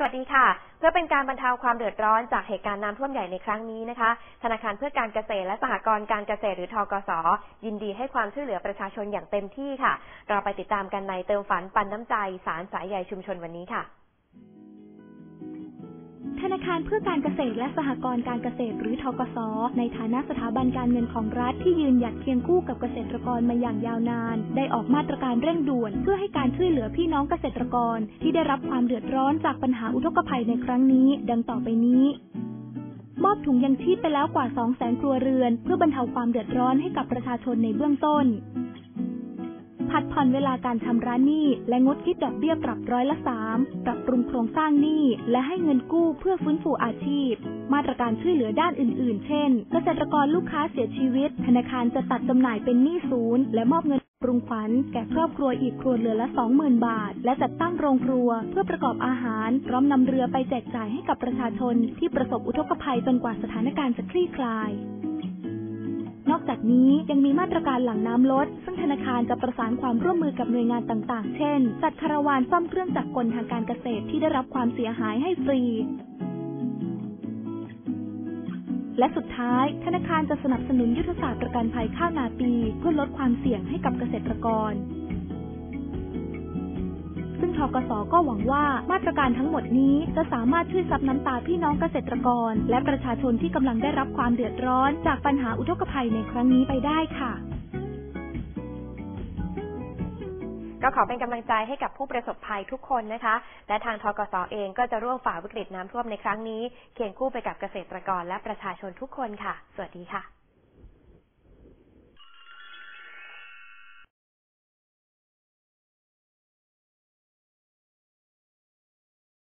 สวัสดีค่ะเพื่อเป็นการบรรเทาความเดือดร้อนจากเหตุการณ์น้ำท่วมใหญ่ในครั้งนี้นะคะธนาคารเพื่อการเกษตรและสหกรณ์การเกษตรหรือธกส.ยินดีให้ความช่วยเหลือประชาชนอย่างเต็มที่ค่ะเราไปติดตามกันในเติมฝันปันน้ำใจสารสายใยชุมชนวันนี้ค่ะธนาคารเพื่อการเกษตรและสหกรณ์การเกษตรหรือธกส.ในฐานะสถาบันการเงินของรัฐที่ยืนหยัดเคียงคู่กับเกษตรกรมาอย่างยาวนานได้ออกมาตรการเร่งด่วนเพื่อให้การช่วยเหลือพี่น้องเกษตรกรที่ได้รับความเดือดร้อนจากปัญหาอุทกภัยในครั้งนี้ดังต่อไปนี้มอบถุงยังชีพไปแล้วกว่า 200,000 ครัวเรือนเพื่อบรรเทาความเดือดร้อนให้กับประชาชนในเบื้องต้นผัดผ่อนเวลาการชำระหนี้และงดคิดดอกเบี้ยปรับ3%ปรับปรุงโครงสร้างหนี้และให้เงินกู้เพื่อฟื้นฟูอาชีพมาตรการช่วยเหลือด้านอื่นๆเช่นเกษตรกรลูกค้าเสียชีวิตธนาคารจะตัดจำหน่ายเป็นหนี้ศูนย์และมอบเงินปรุงขวัญแก่ครอบครัวอีกครัวเรือนละ 20,000 บาทและจัดตั้งโรงครัวเพื่อประกอบอาหารพร้อมนำเรือไปแจกจ่ายให้กับประชาชนที่ประสบอุทกภัยจนกว่าสถานการณ์จะคลี่คลายนอกจากนี้ยังมีมาตรการหลังน้ำลดซึ่งธนาคารจะประสานความร่วมมือกับหน่วยงานต่างๆเช่นจัดคาราวานซ่อมเครื่องจักรกลทางการเกษตรที่ได้รับความเสียหายให้ฟรีและสุดท้ายธนาคารจะสนับสนุนยุทธศาสตร์ประกันภัยข้าวนาปีเพื่อลดความเสี่ยงให้กับเกษตรกรซึ่งธกส.ก็หวังว่ามาตรการทั้งหมดนี้จะสามารถช่วยซับน้ำตาพี่น้องเกษตรกรและประชาชนที่กำลังได้รับความเดือดร้อนจากปัญหาอุทกภัยในครั้งนี้ไปได้ค่ะก็ขอเป็นกำลังใจให้กับผู้ประสบภัยทุกคนนะคะและทางธกส.เองก็จะร่วมฝ่าวิกฤตน้ำท่วมในครั้งนี้เคียงคู่ไปกับเกษตรกรและประชาชนทุกคนค่ะสวัสดีค่ะ